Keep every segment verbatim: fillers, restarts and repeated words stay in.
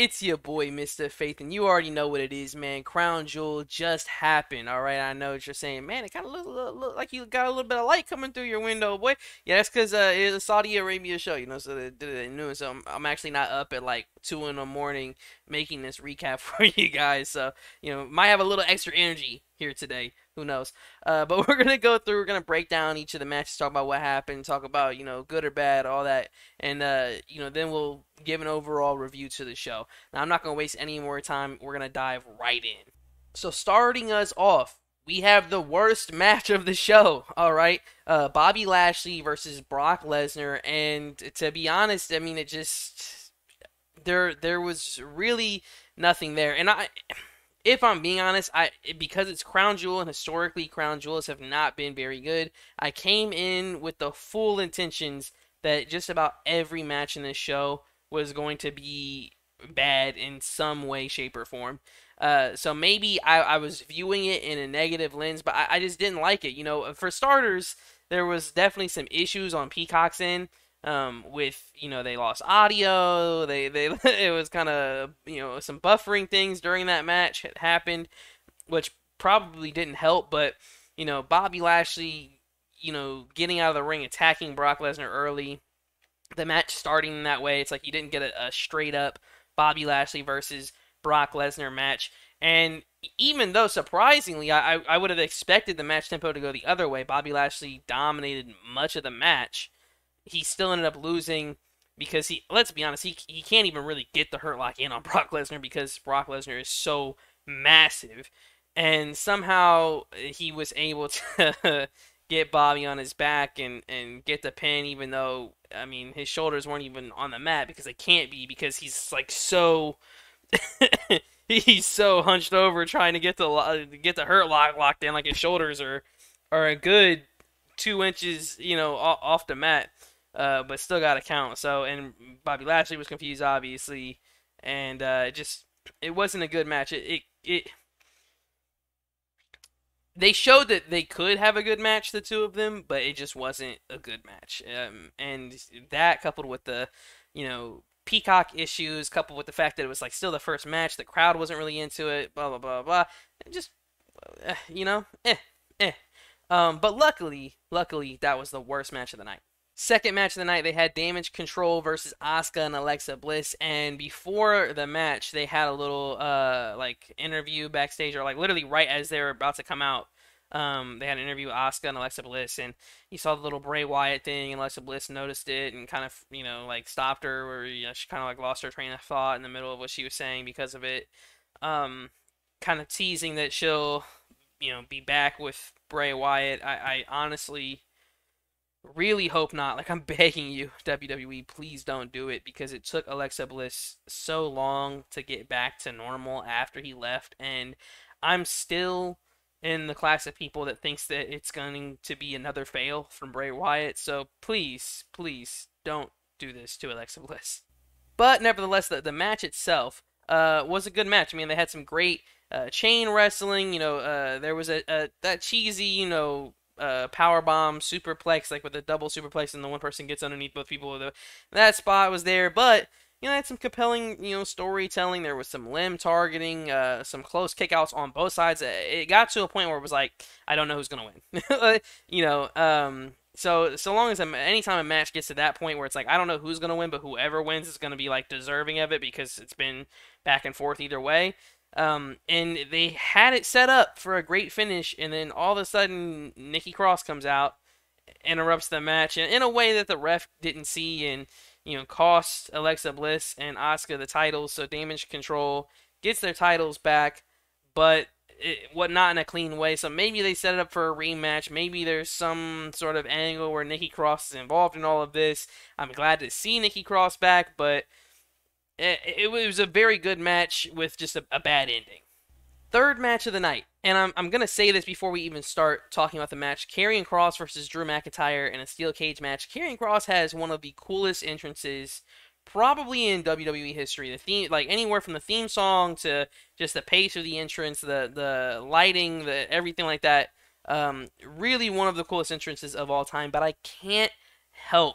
It's your boy, Mister Faith, and you already know what it is, man. Crown Jewel just happened, all right? I know what you're saying, man. It kind of look, look, look like you got a little bit of light coming through your window, boy. Yeah, that's because uh, it's a Saudi Arabia show, you know, so they did it at noon. So I'm, I'm actually not up at like two in the morning making this recap for you guys. So, you know, might have a little extra energy here today. Who knows? Uh, but we're gonna go through. We're gonna break down each of the matches, talk about what happened, talk about you know good or bad, all that, and uh, you know then we'll give an overall review to the show. Now I'm not gonna waste any more time. We're gonna dive right in. So starting us off, we have the worst match of the show. All right, uh, Bobby Lashley versus Brock Lesnar, and to be honest, I mean it just there there was really nothing there, and I if I'm being honest, I because it's Crown Jewel and historically Crown Jewels have not been very good. I came in with the full intentions that just about every match in this show was going to be bad in some way, shape, or form. Uh, so maybe I, I was viewing it in a negative lens, but I, I just didn't like it. You know, for starters, there was definitely some issues on Peacock's end um, with you know they lost audio. They they it was kind of you know some buffering things during that match had happened, which probably didn't help. But you know Bobby Lashley, you know getting out of the ring, attacking Brock Lesnar early, the match starting in that way. It's like you didn't get a, a straight up Bobby Lashley versus Brock Lesnar match. And even though surprisingly, I I would have expected the match tempo to go the other way. Bobby Lashley dominated much of the match. He still ended up losing because he, let's be honest, he he can't even really get the Hurt Lock in on Brock Lesnar because Brock Lesnar is so massive, and somehow he was able to get Bobby on his back and and get the pin, even though I mean his shoulders weren't even on the mat because they can't be because he's like so he's so hunched over trying to get the get the Hurt Lock locked in, like his shoulders are are a good two inches you know off the mat. Uh, but still got to count. So, and Bobby Lashley was confused, obviously, and uh, it just it wasn't a good match. It, it it they showed that they could have a good match, the two of them, but it just wasn't a good match. Um, and that coupled with the, you know, Peacock issues, coupled with the fact that it was like still the first match, the crowd wasn't really into it, blah blah blah blah. It just, uh, you know, eh, eh. Um, but luckily, luckily that was the worst match of the night. Second match of the night, they had Damage Control versus Asuka and Alexa Bliss, and before the match, they had a little uh like interview backstage, or like literally right as they were about to come out, um they had an interview with Asuka and Alexa Bliss, and you saw the little Bray Wyatt thing, and Alexa Bliss noticed it and kind of you know like stopped her, or you know she kind of like lost her train of thought in the middle of what she was saying because of it, um kind of teasing that she'll you know be back with Bray Wyatt. I, I honestly really hope not. Like, I'm begging you, W W E, please don't do it because it took Alexa Bliss so long to get back to normal after he left, and I'm still in the class of people that thinks that it's going to be another fail from Bray Wyatt. So please, please don't do this to Alexa Bliss. But nevertheless, the, the match itself uh, was a good match. I mean, they had some great uh, chain wrestling. You know, uh, there was a, a that cheesy, you know, uh, power bomb superplex, like with a double superplex, and the one person gets underneath both people. The, that spot was there, but you know, had some compelling, you know, storytelling. There was some limb targeting, uh, some close kickouts on both sides. It got to a point where it was like, I don't know who's gonna win. you know, um, so so long as a, anytime a match gets to that point where it's like I don't know who's gonna win, but whoever wins is gonna be like deserving of it because it's been back and forth either way. Um, and they had it set up for a great finish, and then all of a sudden, Nikki Cross comes out, interrupts the match, and in a way that the ref didn't see, and you know, cost Alexa Bliss and Asuka the titles. So Damage Control gets their titles back, but it, what not in a clean way. So maybe they set it up for a rematch. Maybe there's some sort of angle where Nikki Cross is involved in all of this. I'm glad to see Nikki Cross back, but it, it was a very good match with just a, a bad ending. Third match of the night, and I'm, I'm going to say this before we even start talking about the match, Karrion Kross versus Drew McIntyre in a steel cage match. Karrion Kross has one of the coolest entrances probably in W W E history. The theme, like anywhere from the theme song to just the pace of the entrance, the the lighting, the everything like that. Um, really one of the coolest entrances of all time, but I can't help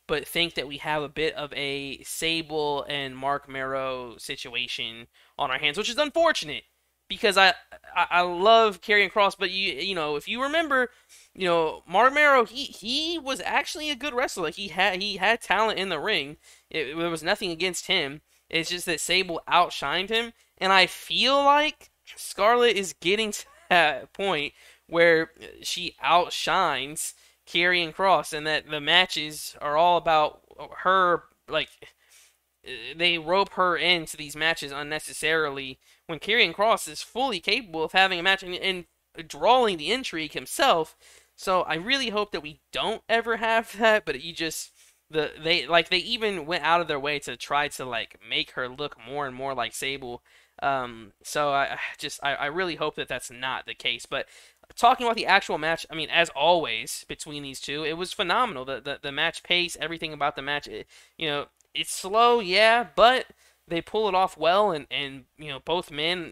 but think that we have a bit of a Sable and Mark Marrow situation on our hands, which is unfortunate because I I, I love Karrion Kross, but you you know if you remember, you know Mark Marrow he he was actually a good wrestler. He had he had talent in the ring. It, there was nothing against him. It's just that Sable outshined him, and I feel like Scarlett is getting to that point where she outshines Karrion Kross, and that the matches are all about her. Like they rope her into these matches unnecessarily when Karrion Kross is fully capable of having a match and, and drawing the intrigue himself. So I really hope that we don't ever have that, but you just the they like they even went out of their way to try to like make her look more and more like Sable. Um, so I just I, I really hope that that's not the case. But talking about the actual match, I mean, as always between these two, it was phenomenal. The the, the match pace, everything about the match, it, you know, it's slow, yeah, but they pull it off well, and and you know both men.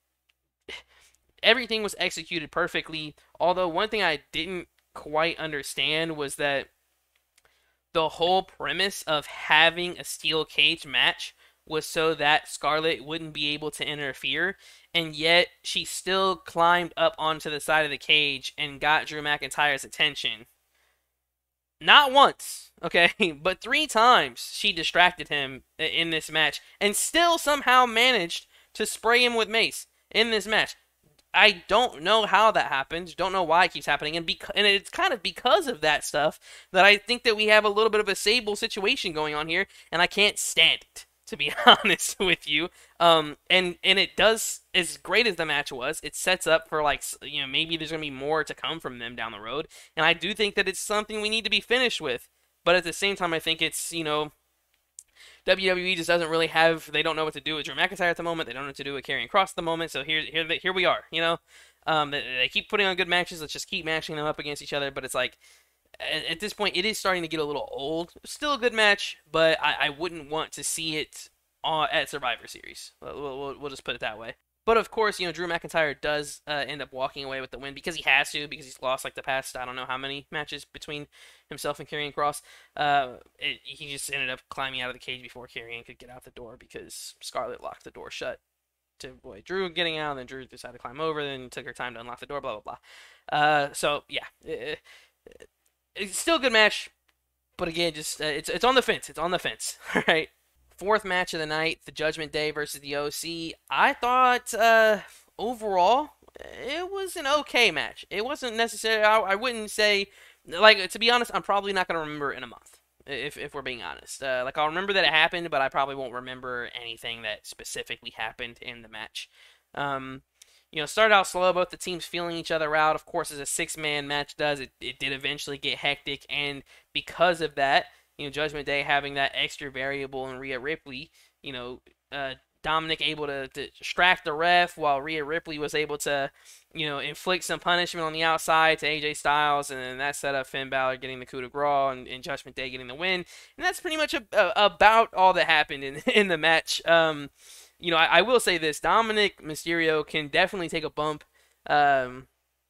Everything was executed perfectly. Although one thing I didn't quite understand was that the whole premise of having a steel cage match was so that Scarlett wouldn't be able to interfere, and yet she still climbed up onto the side of the cage and got Drew McIntyre's attention. Not once, okay, but three times she distracted him in this match and still somehow managed to spray him with mace in this match. I don't know how that happens. Don't know why it keeps happening, and because and it's kind of because of that stuff that I think that we have a little bit of a Sable situation going on here, and I can't stand it, to be honest with you. Um, and and it does, as great as the match was, it sets up for like you know maybe there's gonna be more to come from them down the road, and I do think that it's something we need to be finished with. But at the same time, I think it's you know. W W E just doesn't really have, they don't know what to do with Drew McIntyre at the moment. They don't know what to do with Karrion Kross at the moment. So here, here, here we are, you know. Um, they, they keep putting on good matches. Let's just keep matching them up against each other. But it's like, at, at this point, it is starting to get a little old. Still a good match, but I, I wouldn't want to see it on, at Survivor Series. We'll, we'll, we'll just put it that way. But of course, you know, Drew McIntyre does uh, end up walking away with the win because he has to, because he's lost like the past, I don't know how many matches between himself and Karrion Kross. Uh, it, he just ended up climbing out of the cage before Karrion could get out the door because Scarlett locked the door shut to avoid Drew getting out, and then Drew decided to climb over, then took her time to unlock the door, blah, blah, blah. Uh, so, yeah. It, it, it's still a good match, but again, just uh, it's, it's on the fence. It's on the fence, all right? Fourth match of the night, the Judgment Day versus the O C. I thought uh, overall it was an okay match. It wasn't necessarily, I, I wouldn't say, like, to be honest, I'm probably not going to remember it in a month, if, if we're being honest. Uh, like, I'll remember that it happened, but I probably won't remember anything that specifically happened in the match. Um, you know, started out slow, both the teams feeling each other out. Of course, as a six-man match does, it, it did eventually get hectic, and because of that, you know, Judgment Day having that extra variable in Rhea Ripley, you know, uh, Dominic able to, to distract the ref while Rhea Ripley was able to, you know, inflict some punishment on the outside to A J Styles, and then that set up Finn Balor getting the coup de grace and, and Judgment Day getting the win. And that's pretty much a, a, about all that happened in, in the match. Um, you know, I, I will say this, Dominic Mysterio can definitely take a bump. Um,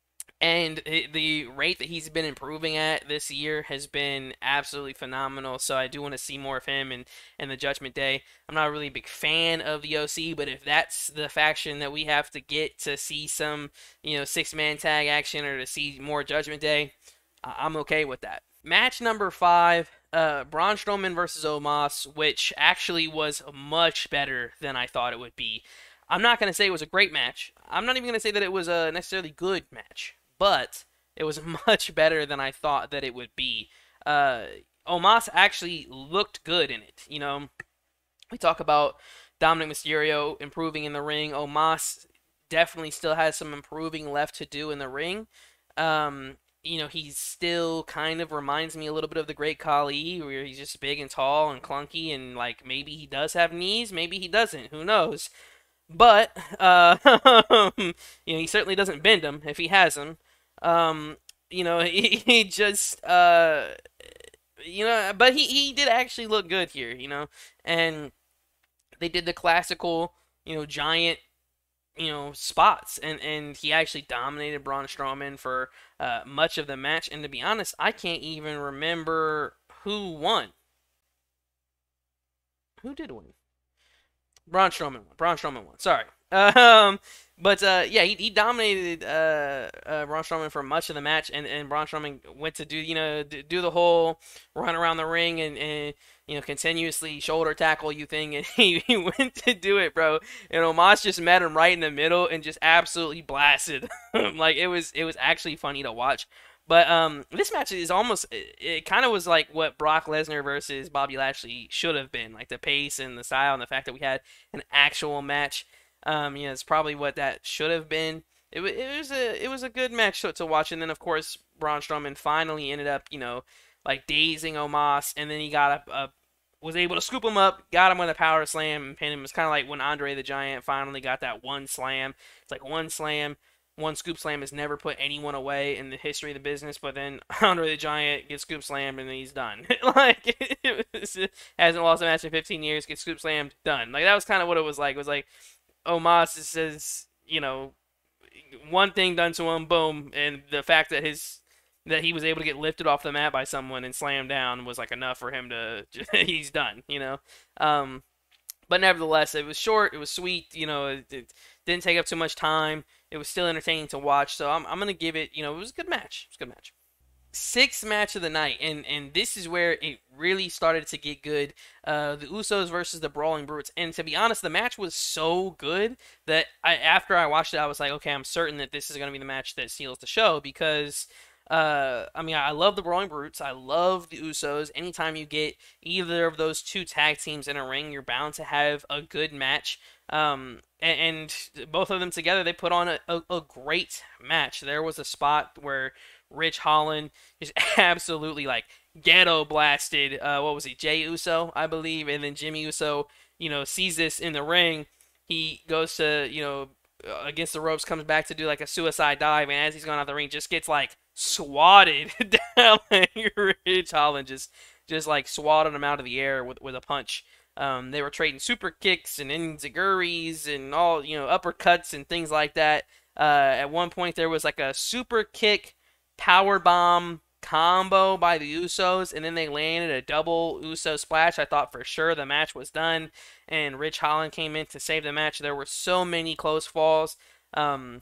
And the rate that he's been improving at this year has been absolutely phenomenal. So I do want to see more of him and, and the Judgment Day. I'm not a really big fan of the O C, but if that's the faction that we have to get to see some, you know, six-man tag action or to see more Judgment Day, I'm okay with that. Match number five, uh, Braun Strowman versus Omos, which actually was much better than I thought it would be. I'm not going to say it was a great match. I'm not even going to say that it was a necessarily good match. But it was much better than I thought that it would be. Uh, Omos actually looked good in it. You know, we talk about Dominic Mysterio improving in the ring. Omos definitely still has some improving left to do in the ring. Um, you know, he still kind of reminds me a little bit of the Great Khali, where he's just big and tall and clunky, and like maybe he does have knees, maybe he doesn't. Who knows? But uh, you know, he certainly doesn't bend them if he has them. Um, you know, he, he just, uh, you know, but he, he did actually look good here, you know, and they did the classical, you know, giant, you know, spots, and, and he actually dominated Braun Strowman for uh, much of the match, and to be honest, I can't even remember who won. Who did win? Braun Strowman won. Braun Strowman won. Sorry. Um, but uh, yeah, he, he dominated uh, uh, Braun Strowman for much of the match, and, and Braun Strowman went to do you know do the whole run around the ring and, and you know continuously shoulder tackle you thing, and he, he went to do it, bro. And Omos just met him right in the middle and just absolutely blasted him. Like it was it was actually funny to watch. But um, this match is almost it, it kind of was like what Brock Lesnar versus Bobby Lashley should have been, like the pace and the style and the fact that we had an actual match. Um, you know, it's probably what that should have been. It, it was a it was a good match to, to watch, and then of course Braun Strowman finally ended up, you know, like dazing Omos, and then he got a, a was able to scoop him up, got him with a power slam, and pin him. It's kind of like when Andre the Giant finally got that one slam. It's like one slam, one scoop slam has never put anyone away in the history of the business, but then Andre the Giant gets scoop slammed and then he's done. Like it was, hasn't lost a match in fifteen years, gets scoop slammed, done. Like that was kind of what it was like. It was like Omos says, you know, one thing done to him, boom, and the fact that his that he was able to get lifted off the mat by someone and slammed down was like enough for him to he's done, you know. Um, but nevertheless, it was short, it was sweet, you know, it, it didn't take up too much time. It was still entertaining to watch, so I'm I'm gonna give it, you know, it was a good match. It was a good match. Sixth match of the night, and and this is where it really started to get good. Uh, the Usos versus the Brawling Brutes, and to be honest, the match was so good that I after I watched it, I was like, okay, I'm certain that this is gonna be the match that seals the show because. Uh, I mean, I love the Brawling Brutes. I love the Usos. Anytime you get either of those two tag teams in a ring, you're bound to have a good match. Um, and, and both of them together, they put on a, a, a great match. There was a spot where Rich Holland just absolutely like ghetto blasted. Uh, what was he, Jay Uso, I believe, and then Jimmy Uso, you know, sees this in the ring. He goes to, you know, against the ropes, comes back to do like a suicide dive, and as he's going out the ring, just gets like swatted down. Like Rich Holland just just like swatted him out of the air with with a punch. Um, they were trading super kicks and enziguris and all, you know, uppercuts and things like that. Uh, at one point, there was like a super kick power bomb combo by the Usos, and then they landed a double Uso splash. I thought for sure the match was done, and Rich Holland came in to save the match. There were so many close falls. Um,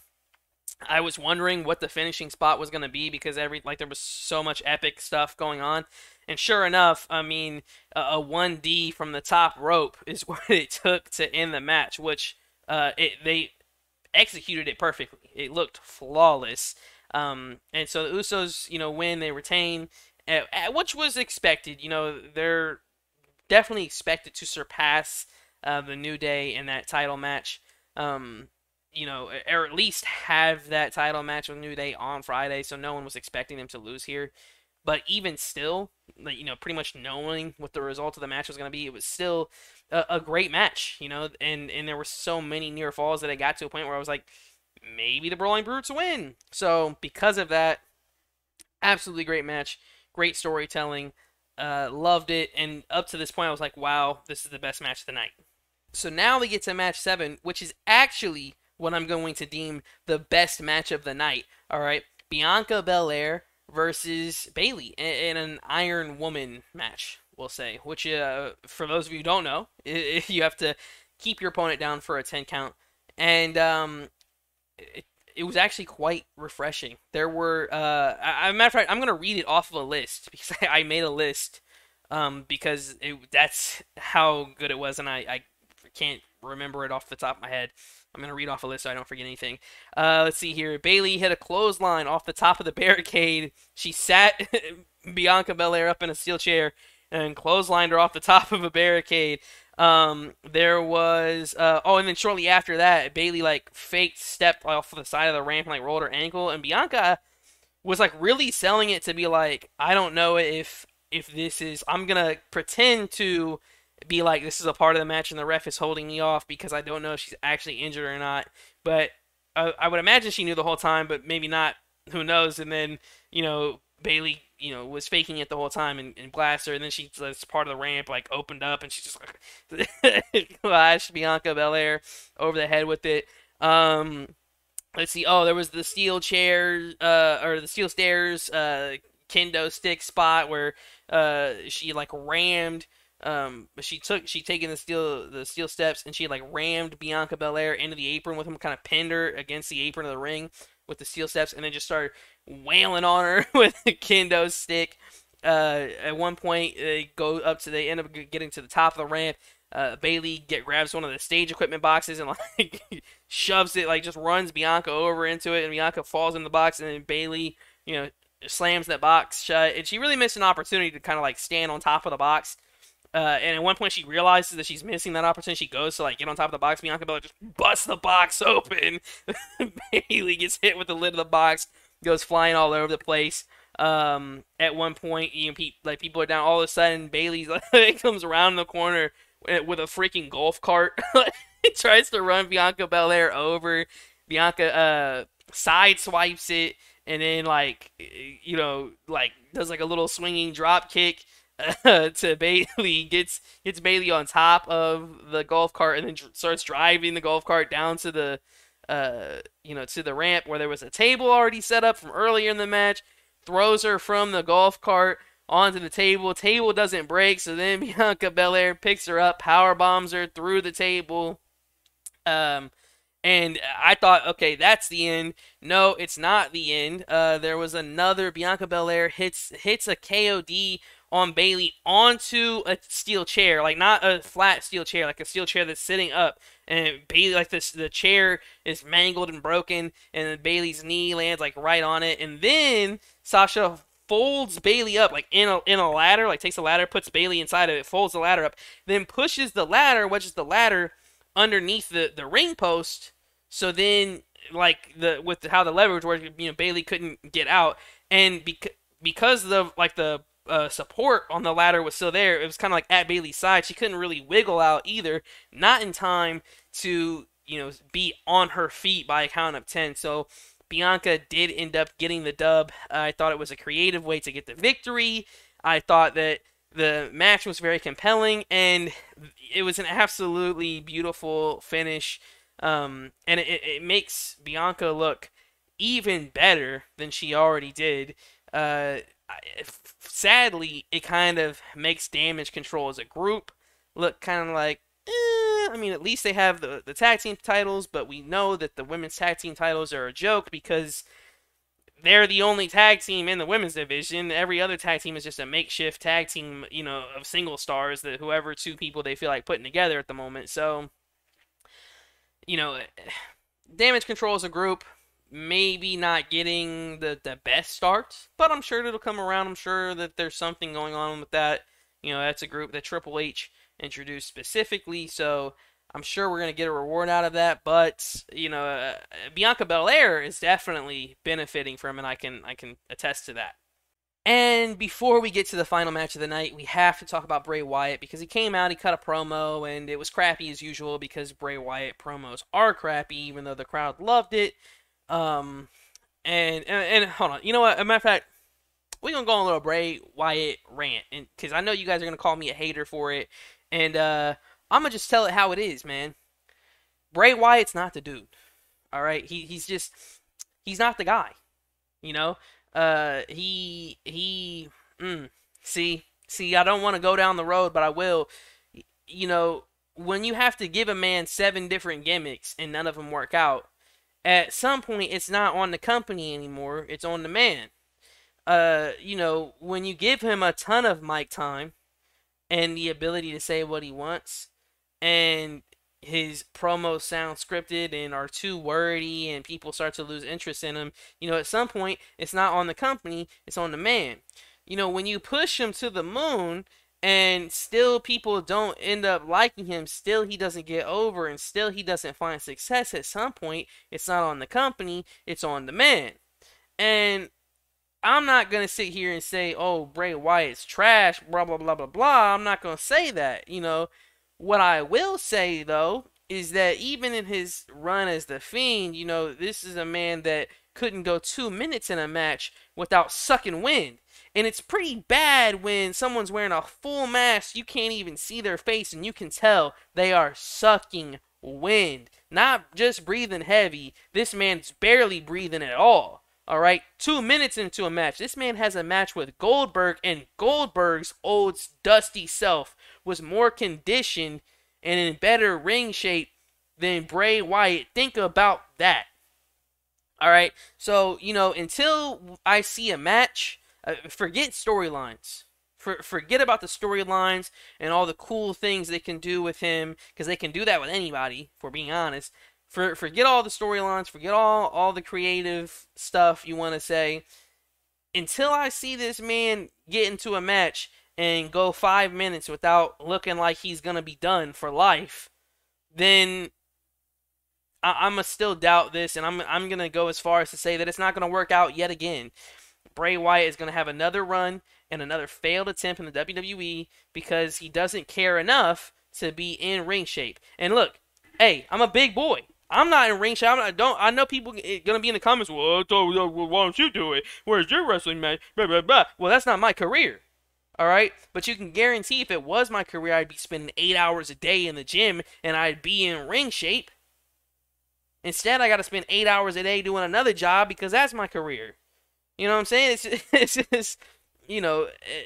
I was wondering what the finishing spot was going to be because every like there was so much epic stuff going on, and sure enough, I mean a, a one D from the top rope is what it took to end the match, which uh, it they executed it perfectly. It looked flawless. Um, and so the Usos, you know, win, they retain, uh, which was expected. You know, they're definitely expected to surpass uh, the New Day in that title match. Um, you know, or at least have that title match with New Day on Friday, so no one was expecting them to lose here. But even still, like, you know, pretty much knowing what the result of the match was going to be, it was still a, a great match, you know, and, and there were so many near falls that I got to a point where I was like, maybe the Brawling Brutes win. So because of that, absolutely great match, great storytelling, uh, loved it, and up to this point I was like, wow, this is the best match of the night. So now we get to match seven, which is actually what I'm going to deem the best match of the night. All right, Bianca Belair versus Bayley in an Iron Woman match, we'll say. Which, uh, for those of you who don't know, you have to keep your opponent down for a ten count, and um, it, it was actually quite refreshing. There were, uh, I, a matter of fact, I'm gonna read it off of a list because I, I made a list, um, because it, that's how good it was, and I, I can't remember it off the top of my head. I'm going to read off a list so I don't forget anything. Uh, let's see here. Bayley hit a clothesline off the top of the barricade. She sat Bianca Belair up in a steel chair and clotheslined her off the top of a barricade. Um, there was... Uh, oh, and then shortly after that, Bayley, like, faked stepped off the side of the ramp and, like, rolled her ankle. And Bianca was, like, really selling it to be like, I don't know if if this is... I'm going to pretend to... be like, this is a part of the match and the ref is holding me off because I don't know if she's actually injured or not. But I, I would imagine she knew the whole time, but maybe not. Who knows? And then, you know, Bayley, you know, was faking it the whole time and, and blasted her. And then she, as part of the ramp, like, opened up and she just like flashed Bianca Belair over the head with it. Um, let's see. Oh, there was the steel chair, uh, or the steel stairs, uh, kendo stick spot where uh, she, like, rammed Um, but she took she taken the steel the steel steps and she like rammed Bianca Belair into the apron with him, kind of pinned her against the apron of the ring with the steel steps, and then just started wailing on her with the kendo stick. Uh, at one point, they go up to they end up getting to the top of the ramp. Uh, Bayley get grabs one of the stage equipment boxes and like shoves it, like just runs Bianca over into it, and Bianca falls in the box, and then Bayley, you know, slams that box shut, and she really missed an opportunity to kind of like stand on top of the box. Uh, and at one point, she realizes that she's missing that opportunity. She goes to like get on top of the box. Bianca Belair just busts the box open. Bayley gets hit with the lid of the box, goes flying all over the place. Um, at one point, you know, pe- like people are down. All of a sudden, Bayley's like comes around the corner with a freaking golf cart. He tries to run Bianca Belair over. Bianca uh side swipes it, and then like you know like does like a little swinging drop kick uh, to Bayley. Gets gets Bayley on top of the golf cart, and then dr- starts driving the golf cart down to the uh you know to the ramp where there was a table already set up from earlier in the match. Throws her from the golf cart onto the table. Table doesn't break, so then Bianca Belair picks her up, power bombs her through the table. Um, and I thought, okay, that's the end. No, it's not the end. Uh, there was another. Bianca Belair hits hits a K O D on Bayley onto a steel chair, like not a flat steel chair, like a steel chair that's sitting up. And Bayley, like this, the chair is mangled and broken, and then Bayley's knee lands like right on it, and then Sasha folds Bayley up like in a in a ladder, like takes a ladder, puts Bayley inside of it, folds the ladder up, then pushes the ladder, wedges the ladder underneath the, the ring post. So then, like the with the, how the leverage works, you know, Bayley couldn't get out, and bec- because the like the uh, support on the ladder was still there, it was kind of like at Bayley's side. She couldn't really wiggle out either, not in time to you know be on her feet by a count of ten. So Bianca did end up getting the dub. I thought it was a creative way to get the victory. I thought that the match was very compelling, and it was an absolutely beautiful finish. Um, and it, it makes Bianca look even better than she already did. Uh, sadly, it kind of makes Damage Control as a group look kind of like, eh, I mean, at least they have the, the tag team titles, but we know that the women's tag team titles are a joke because they're the only tag team in the women's division. Every other tag team is just a makeshift tag team, you know, of single stars that whoever two people they feel like putting together at the moment. So, you know, Damage Control as a group, maybe not getting the, the best start, but I'm sure it'll come around. I'm sure that there's something going on with that. You know, that's a group that Triple H introduced specifically, so I'm sure we're going to get a reward out of that, but, you know, uh, Bianca Belair is definitely benefiting from it. I can I can attest to that. And before we get to the final match of the night, we have to talk about Bray Wyatt because he came out, he cut a promo, and it was crappy as usual because Bray Wyatt promos are crappy, even though the crowd loved it. Um, and, and, and hold on, you know what, as a matter of fact, we're going to go on a little Bray Wyatt rant, and because I know you guys are going to call me a hater for it, and uh, I'm going to just tell it how it is, man. Bray Wyatt's not the dude, all right? He He's just, he's not the guy, you know? Uh, he, he, mm, see, see, I don't want to go down the road, but I will. You know, when you have to give a man seven different gimmicks and none of them work out, at some point it's not on the company anymore, it's on the man. Uh, you know, when you give him a ton of mic time and the ability to say what he wants, and his promos sound scripted and are too wordy and people start to lose interest in him, you know, at some point, it's not on the company, it's on the man. You know, when you push him to the moon and still people don't end up liking him, still he doesn't get over, and still he doesn't find success, at some point, it's not on the company, it's on the man. And I'm not going to sit here and say, oh, Bray Wyatt's trash, blah, blah, blah, blah, blah. I'm not going to say that, you know. What I will say, though, is that even in his run as The Fiend, you know, this is a man that couldn't go two minutes in a match without sucking wind. And it's pretty bad when someone's wearing a full mask, you can't even see their face, and you can tell they are sucking wind. Not just breathing heavy, this man's barely breathing at all. Alright, two minutes into a match, this man has a match with Goldberg, and Goldberg's old dusty self was more conditioned and in better ring shape than Bray Wyatt. Think about that. All right. So, you know, until I see a match, uh, forget storylines. For, forget about the storylines and all the cool things they can do with him, because they can do that with anybody, if we're being honest. For, forget all the storylines, forget all, all the creative stuff you want to say. Until I see this man get into a match and go five minutes without looking like he's going to be done for life, then I, I'm going to still doubt this, and I'm, I'm going to go as far as to say that it's not going to work out yet again. Bray Wyatt is going to have another run and another failed attempt in the W W E because he doesn't care enough to be in ring shape. And look, hey, I'm a big boy. I'm not in ring shape. I'm not, I don't. I know people gonna be in the comments. Well, I thought, well, why don't you do it? Where's your wrestling match? Blah blah blah. Well, that's not my career. All right, but you can guarantee if it was my career, I'd be spending eight hours a day in the gym and I'd be in ring shape. Instead, I got to spend eight hours a day doing another job because that's my career. You know what I'm saying? It's just, it's just you know,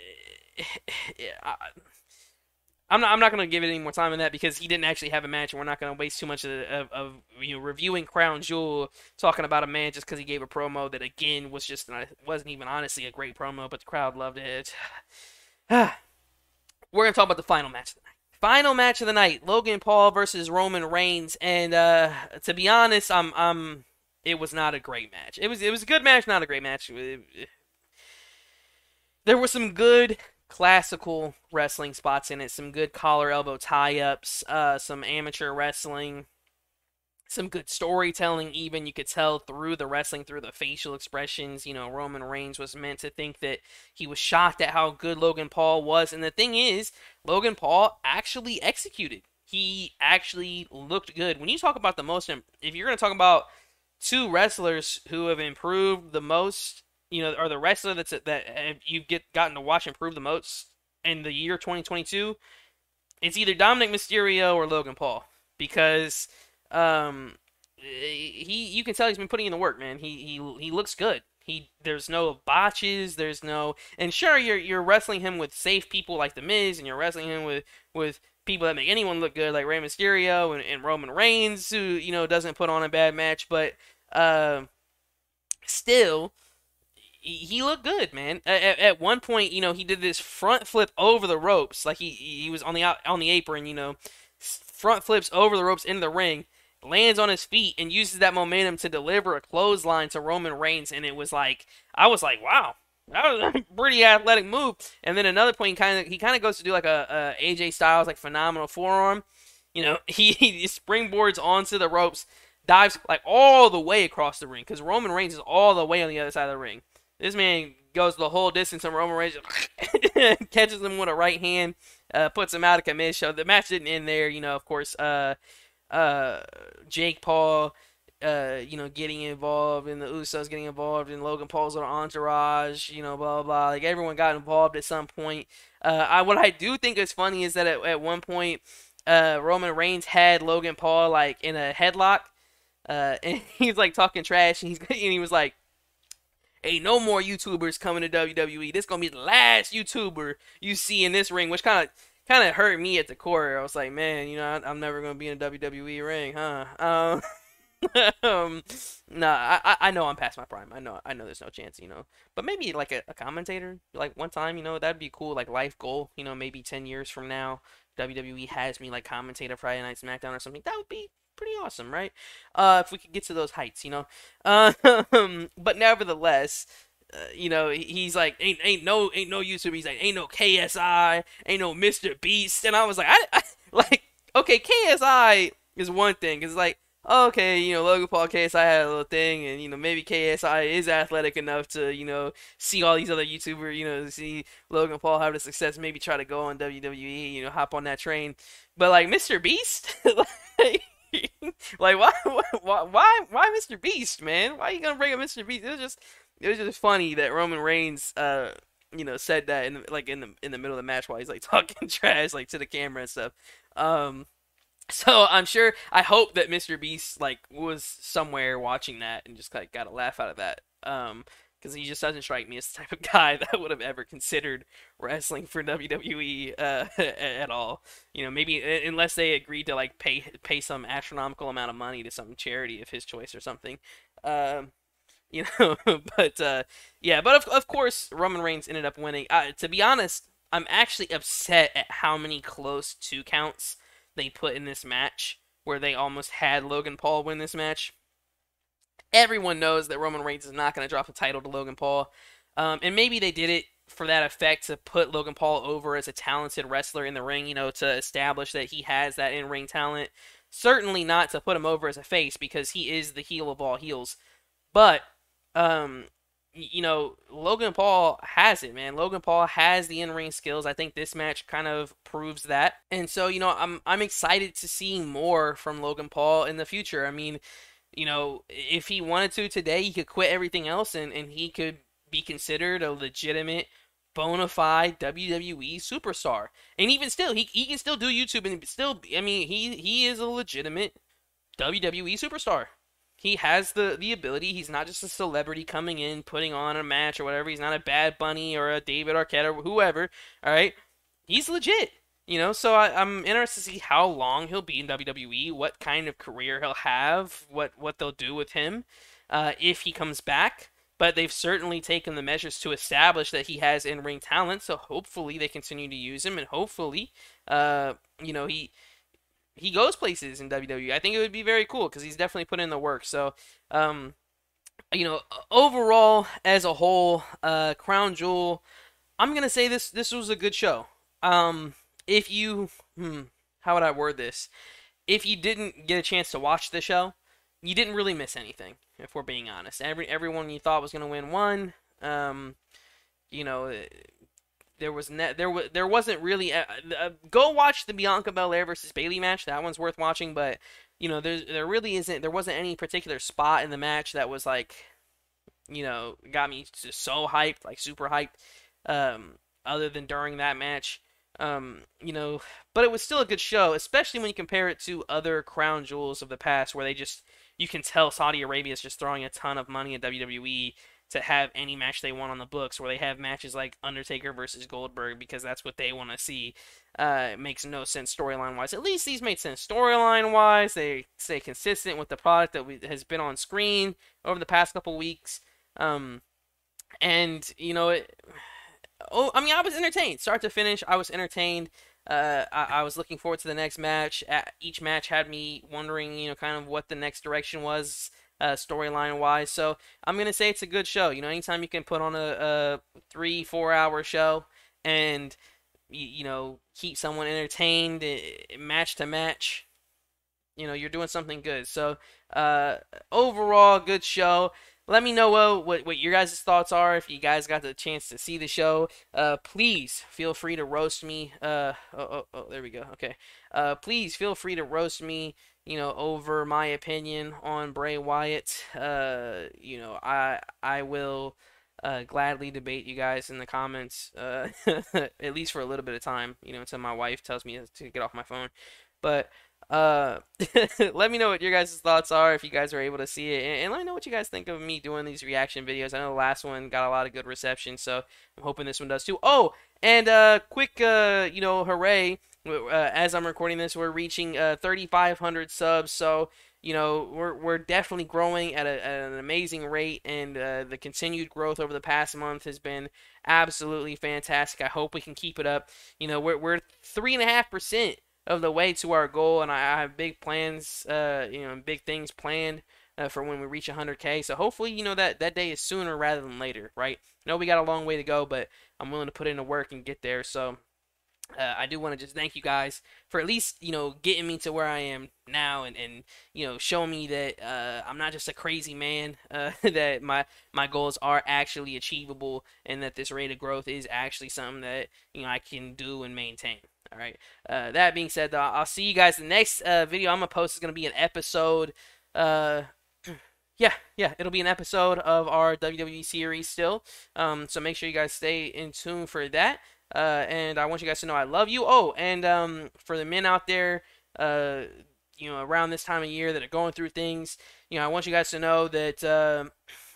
I, I'm not. I'm not going to give it any more time on that because he didn't actually have a match, and we're not going to waste too much of, of, of you know reviewing Crown Jewel talking about a man just because he gave a promo that again was just wasn't even honestly a great promo, but the crowd loved it. We're going to talk about the final match of the night. Final match of the night: Logan Paul versus Roman Reigns, and uh, to be honest, I'm I'm. It was not a great match. It was it was a good match, not a great match. It, it, there were some good classical wrestling spots in it, some good collar elbow tie-ups, uh, some amateur wrestling, some good storytelling even. You could tell through the wrestling, through the facial expressions. You know, Roman Reigns was meant to think that he was shocked at how good Logan Paul was. And the thing is, Logan Paul actually executed. He actually looked good. When you talk about the most, if you're going to talk about two wrestlers who have improved the most, you know, or the wrestler that's that you've get gotten to watch improve the most in the year twenty twenty-two, it's either Dominic Mysterio or Logan Paul, because um he you can tell he's been putting in the work, man. He he he looks good. He there's no botches, there's no and sure you're you're wrestling him with safe people like The Miz, and you're wrestling him with with people that make anyone look good like Rey Mysterio and, and Roman Reigns, who, you know, doesn't put on a bad match, but uh, still, he, he looked good, man. At, at one point, you know, he did this front flip over the ropes, like he he was on the out, on the apron, you know, front flips over the ropes into the ring, lands on his feet, and uses that momentum to deliver a clothesline to Roman Reigns, and it was like, I was like, wow. That was a pretty athletic move. And then another point, he kind of he kind of goes to do like a, a A J Styles like phenomenal forearm. You know, he, he springboards onto the ropes, dives like all the way across the ring because Roman Reigns is all the way on the other side of the ring. This man goes the whole distance, and Roman Reigns catches him with a right hand, uh, puts him out of commission. The match didn't end there. You know, of course, uh, uh, Jake Paul. Uh, you know, getting involved, and the Usos getting involved, and Logan Paul's little entourage, you know, blah, blah, blah. Like, everyone got involved at some point. Uh, I, what I do think is funny is that at, at one point, uh, Roman Reigns had Logan Paul, like, in a headlock, uh, and he's, like, talking trash, and, he's, and he was like, hey, no more YouTubers coming to W W E. This gonna be the last YouTuber you see in this ring, which kind of kind of hurt me at the core. I was like, man, you know, I, I'm never gonna be in a W W E ring, huh? Um... um, nah, I I know I'm past my prime. I know I know there's no chance, you know. But maybe like a, a commentator, like one time, you know, that'd be cool. Like life goal, you know, maybe ten years from now, W W E has me like commentator Friday Night SmackDown or something. That would be pretty awesome, right? Uh, if we could get to those heights, you know. Um, but nevertheless, uh, you know, he's like, ain't ain't no ain't no YouTuber. He's like, ain't no K S I, ain't no Mister Beast, and I was like, I, I like, okay, K S I is one thing, cause like. Okay, you know, Logan Paul, K S I had a little thing, and, you know, maybe K S I is athletic enough to, you know, see all these other YouTubers, you know, see Logan Paul have the success, maybe try to go on W W E, you know, hop on that train. But, like, Mister Beast? like, like, why, why, why, why Mister Beast, man? Why are you gonna bring up Mister Beast? It was just, it was just funny that Roman Reigns, uh, you know, said that, in the, like, in the, in the middle of the match while he's, like, talking trash, like, to the camera and stuff. Um... So I'm sure, I hope that Mister Beast like was somewhere watching that and just like got a laugh out of that. Um, because he just doesn't strike me as the type of guy that would have ever considered wrestling for W W E uh, at all. You know, maybe unless they agreed to like pay pay some astronomical amount of money to some charity of his choice or something. Um, you know, but uh, yeah, but of of course Roman Reigns ended up winning. Uh, to be honest, I'm actually upset at how many close two counts they put in this match, where they almost had Logan Paul win this match. Everyone knows that Roman Reigns is not going to drop the title to Logan Paul. Um, and maybe they did it for that effect, to put Logan Paul over as a talented wrestler in the ring, you know, to establish that he has that in-ring talent. Certainly not to put him over as a face, because he is the heel of all heels. But, um, you know, Logan Paul has it, man. Logan Paul has the in-ring skills. I think this match kind of proves that. And so, you know, I'm I'm excited to see more from Logan Paul in the future. I mean, you know, if he wanted to today, he could quit everything else, and, and he could be considered a legitimate, bona fide W W E superstar. And even still, he he can still do YouTube and still, I mean, he he is a legitimate W W E superstar. He has the, the ability. He's not just a celebrity coming in, putting on a match or whatever. He's not a Bad Bunny or a David Arquette or whoever, all right? He's legit. You know, so I, I'm interested to see how long he'll be in W W E, what kind of career he'll have, what, what they'll do with him uh, if he comes back. But they've certainly taken the measures to establish that he has in-ring talent, so hopefully they continue to use him, and hopefully, uh, you know, he he goes places in W W E. I think it would be very cool, because he's definitely put in the work. So, um, you know, overall, as a whole, uh, Crown Jewel, I'm going to say this this was a good show. Um... If you, hmm, how would I word this? If you didn't get a chance to watch the show, you didn't really miss anything, if we're being honest. Every everyone you thought was going to win won. Um, you know, there was ne- there was there wasn't really a, a, go watch the Bianca Belair versus Bayley match. That one's worth watching, but you know, there there really isn't there wasn't any particular spot in the match that was like, you know, got me just so hyped, like super hyped. Um, other than during that match. Um, you know, but it was still a good show, especially when you compare it to other crown jewels of the past, where they just, you can tell Saudi Arabia is just throwing a ton of money at W W E to have any match they want on the books, where they have matches like Undertaker versus Goldberg because that's what they want to see. Uh, it makes no sense storyline wise. At least these made sense storyline wise. They stay consistent with the product that we, has been on screen over the past couple weeks. Um, and you know it. Oh, I mean, I was entertained, start to finish. I was entertained. Uh, I, I was looking forward to the next match. Each match had me wondering, you know, kind of what the next direction was, uh, storyline wise. So I'm gonna say it's a good show. You know, anytime you can put on a, a three, four hour show and you, you know keep someone entertained, match to match, you know, you're doing something good. So uh, overall, good show. Let me know uh, what, what your guys' thoughts are if you guys got the chance to see the show. Uh, please feel free to roast me. Uh, oh, oh, oh, there we go. Okay. Uh, please feel free to roast me, you know, over my opinion on Bray Wyatt. Uh, you know, I I will uh, gladly debate you guys in the comments, uh, at least for a little bit of time, you know, until my wife tells me to get off my phone. But uh, let me know what your guys' thoughts are if you guys are able to see it, and, and let me know what you guys think of me doing these reaction videos. I know the last one got a lot of good reception, so I'm hoping this one does too. Oh, and uh, quick, uh, you know, hooray! Uh, as I'm recording this, we're reaching uh, thirty-five hundred subs, so you know we're we're definitely growing at, a, at an amazing rate, and uh, the continued growth over the past month has been absolutely fantastic. I hope we can keep it up. You know, we're we're three and a half percent of the way to our goal, and I have big plans, uh, you know, big things planned uh, for when we reach one hundred K. So hopefully, you know, that that day is sooner rather than later, right? I know we got a long way to go, but I'm willing to put in the work and get there. So uh, I do want to just thank you guys for at least, you know, getting me to where I am now, and, and you know, show me that uh, I'm not just a crazy man, uh, that my, my goals are actually achievable, and that this rate of growth is actually something that, you know, I can do and maintain. All right. Uh, that being said, though, I'll see you guys. The next uh, video I'm gonna post is gonna be an episode. Uh, yeah, yeah, it'll be an episode of our W W E series still. Um, so make sure you guys stay in tune for that. Uh, and I want you guys to know I love you. Oh, and um, for the men out there, uh, you know, around this time of year that are going through things, you know, I want you guys to know that. Uh,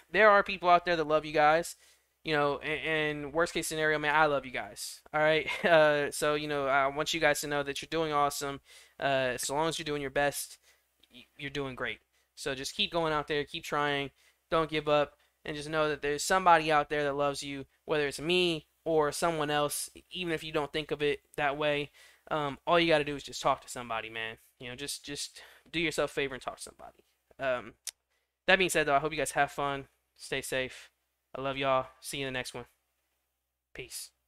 there are people out there that love you guys. You know, and, and worst case scenario, man, I love you guys. All right. Uh, so you know, I want you guys to know that you're doing awesome. Uh, so long as you're doing your best, you're doing great. So just keep going out there, keep trying, don't give up, and just know that there's somebody out there that loves you, whether it's me or someone else, even if you don't think of it that way. Um, all you got to do is just talk to somebody, man. You know, just just do yourself a favor and talk to somebody. Um, that being said, though, I hope you guys have fun, stay safe. I love y'all. See you in the next one. Peace.